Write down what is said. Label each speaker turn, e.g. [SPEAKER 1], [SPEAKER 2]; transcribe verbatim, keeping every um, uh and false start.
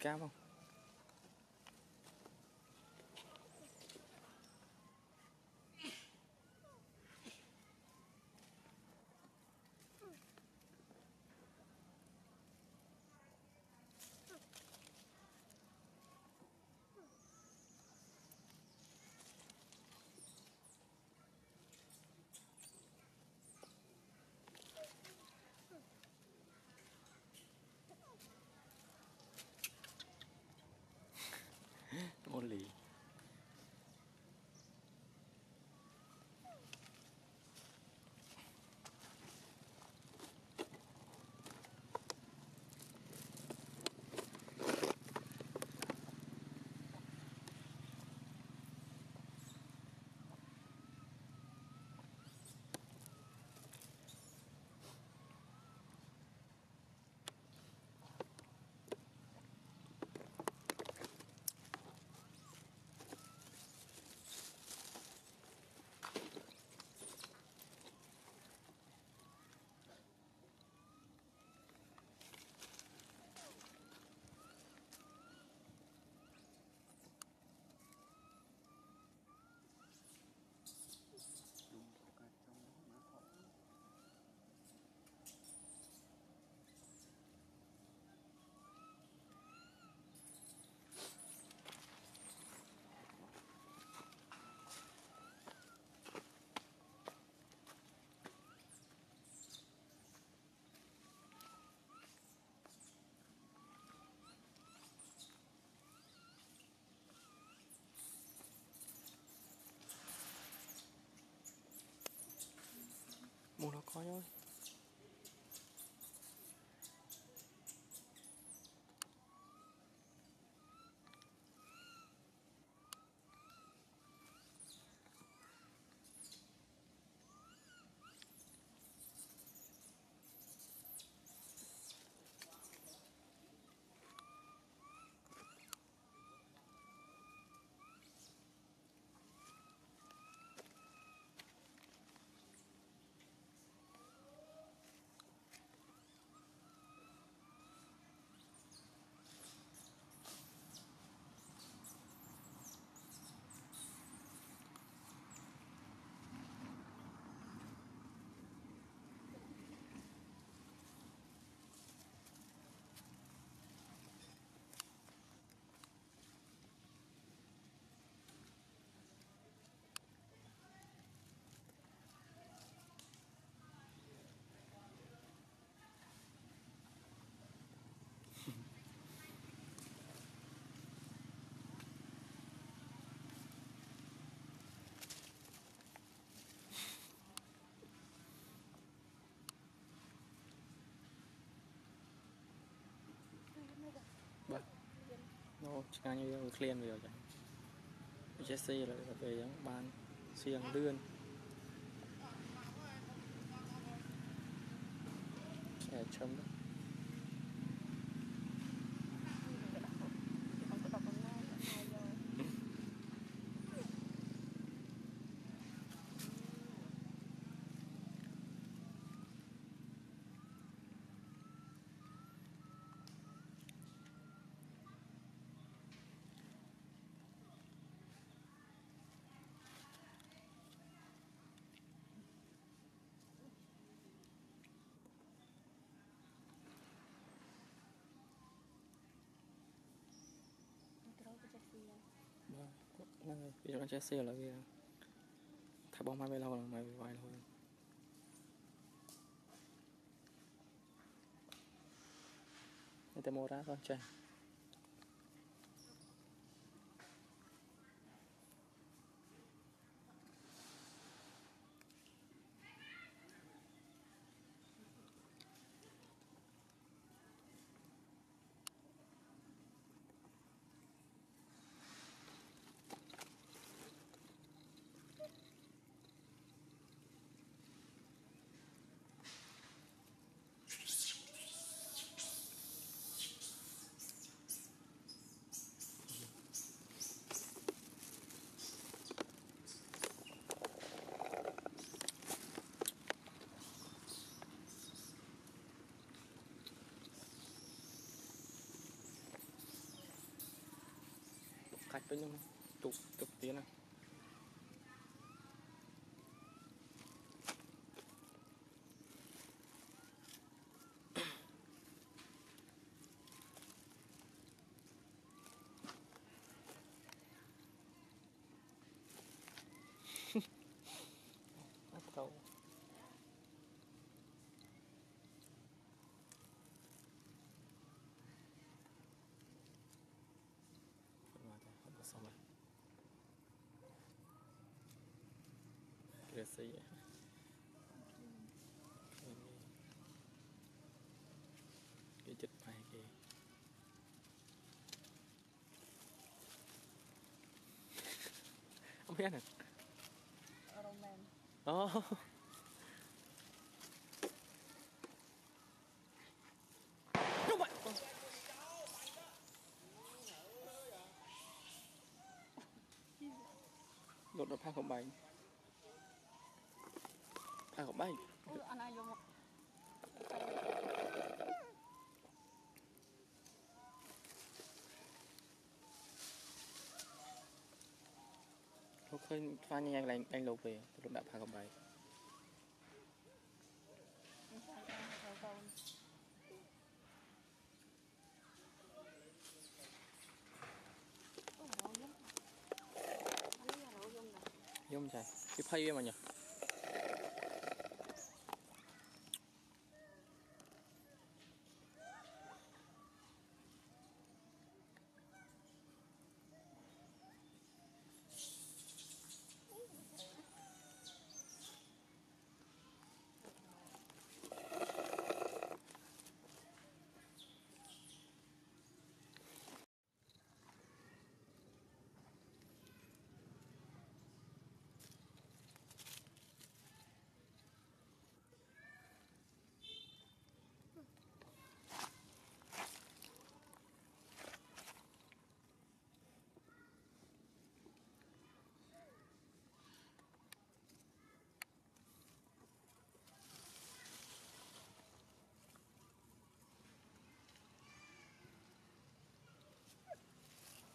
[SPEAKER 1] cam không? Môn lì. Mua nó coi thôi. Vâng. Nó chẳng như clean rồi chẳng. Jesse là về giống ban xiềng lươn. Để chấm đó. Vâng, ví dụ nó Jesse là vì thả bóng mai về lâu là mày vài thôi. Người ta mua ra thôi chơi. khách với nhau tục tục tiếng này bắt đầu không có xong rồi cái gì cái chụp này kì không biết nè oh. Đúng vậy lột được hai không bảy hai không bảy không khơi pha nhanh nhanh anh lột về lột đạp hai không bảy giống chả cái phay mà nhỉ